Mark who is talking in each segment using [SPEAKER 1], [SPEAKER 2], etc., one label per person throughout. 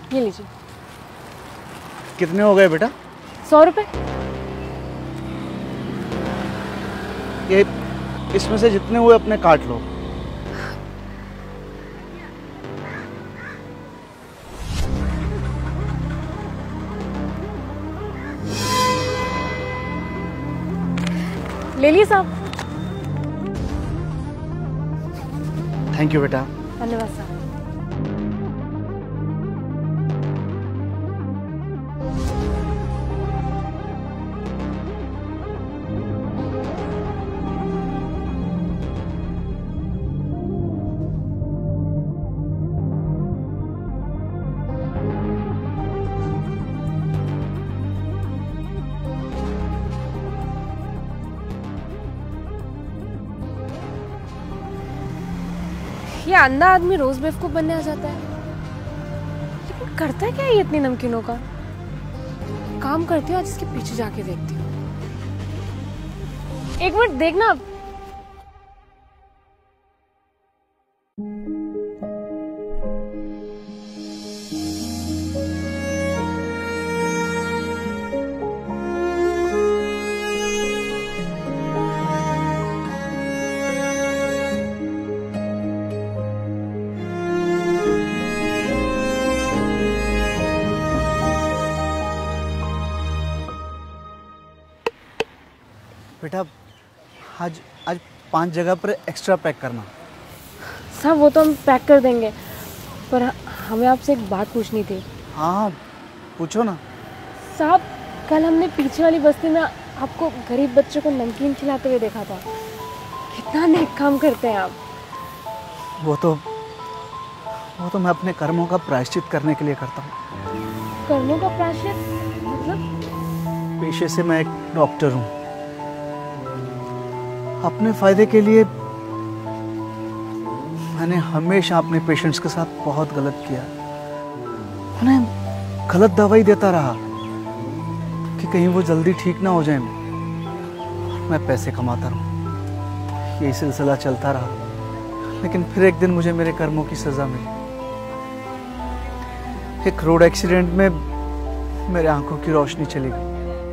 [SPEAKER 1] ये लीजिए।
[SPEAKER 2] कितने हो गए बेटा?
[SPEAKER 1] 100 रुपये।
[SPEAKER 2] ये इसमें से जितने हुए अपने काट लो।
[SPEAKER 1] ले लिए साहब।
[SPEAKER 2] थैंक यू बेटा।
[SPEAKER 1] धन्यवाद साहब। ये अंधा आदमी रोज बेवकूफ बनने आ जाता है, लेकिन करता क्या है ये इतनी नमकीनों का? काम करती हूँ, आज इसके पीछे जाके देखती हूँ। एक मिनट देखना।
[SPEAKER 2] बेटा आज आज 5 जगह पर एक्स्ट्रा पैक करना।
[SPEAKER 1] साहब वो तो हम पैक कर देंगे, पर हमें आपसे एक बात पूछनी थी।
[SPEAKER 2] हाँ पूछो ना।
[SPEAKER 1] साहब कल हमने पीछे वाली बस्ती में आपको गरीब बच्चों को नमकीन खिलाते हुए देखा था। कितना नेक काम करते हैं आप।
[SPEAKER 2] वो तो मैं अपने कर्मों का प्रायश्चित करने के लिए करता हूँ।
[SPEAKER 1] कर्मों का प्रायश्चित मतलब?
[SPEAKER 2] पेशे से मैं एक डॉक्टर हूँ। अपने फायदे के लिए मैंने हमेशा अपने पेशेंट्स के साथ बहुत गलत किया। उन्हें गलत दवाई देता रहा कि कहीं वो जल्दी ठीक ना हो जाए। मैं पैसे कमाता रहूं। यही सिलसिला चलता रहा, लेकिन फिर एक दिन मुझे मेरे कर्मों की सजा मिली। एक रोड एक्सीडेंट में मेरे आंखों की रोशनी चली गई।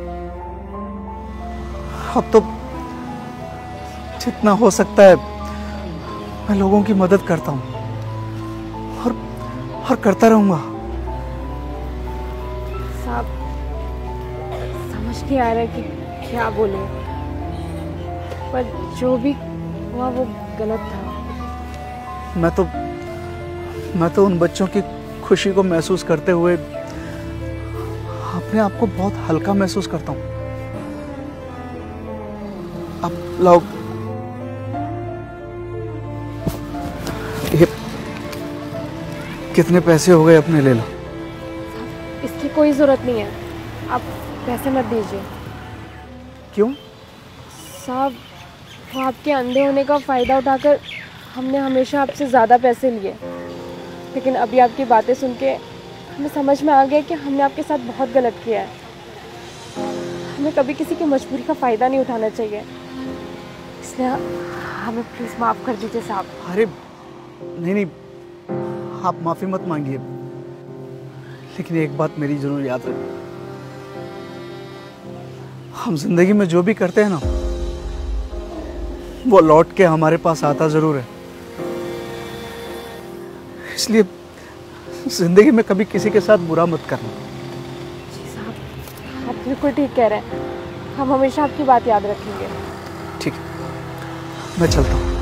[SPEAKER 2] अब तो जितना हो सकता है मैं लोगों की मदद करता हूँ और करता रहूंगा।
[SPEAKER 1] साहब समझ नहीं आ रहा कि क्या बोले, पर जो भी हुआ वो गलत था।
[SPEAKER 2] मैं तो उन बच्चों की खुशी को महसूस करते हुए अपने आप को बहुत हल्का महसूस करता हूँ। अब लाओ, ये कितने पैसे हो गए अपने ले लो।
[SPEAKER 1] इसकी कोई जरूरत नहीं है, आप पैसे मत दीजिए।
[SPEAKER 2] क्यों?
[SPEAKER 1] साहब वो आपके अंधे होने का फ़ायदा उठाकर हमने हमेशा आपसे ज़्यादा पैसे लिए, लेकिन अभी आपकी बातें सुन के हमें समझ में आ गया कि हमने आपके साथ बहुत गलत किया है। हमें कभी किसी की मजबूरी का फ़ायदा नहीं उठाना चाहिए, इसलिए हमें प्लीज़ माफ़ कर दीजिए साहब।
[SPEAKER 2] अरे नहीं, आप माफ़ी मत मांगिए, लेकिन एक बात मेरी जरूर याद रखिए। हम जिंदगी में जो भी करते हैं ना, वो लौट के हमारे पास आता जरूर है। इसलिए जिंदगी में कभी किसी के साथ बुरा मत करना।
[SPEAKER 1] जी साहब, आप बिल्कुल ठीक कह रहे हैं। हम हमेशा आपकी बात याद रखेंगे।
[SPEAKER 2] ठीक है, मैं चलता हूँ।